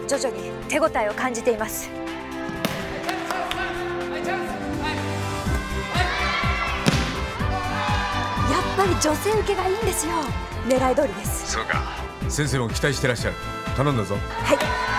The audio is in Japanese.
徐々に手応えを感じています。やっぱり女性受けがいいんですよ。狙い通りです。 そうか。先生も期待してらっしゃる。頼んだぞ。 はい。